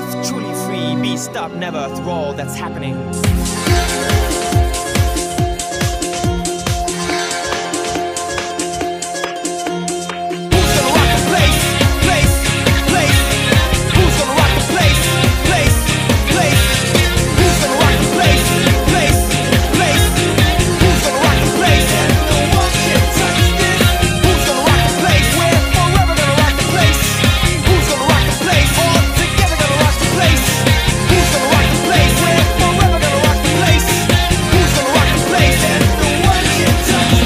truly free, be stopped never through all that's happening.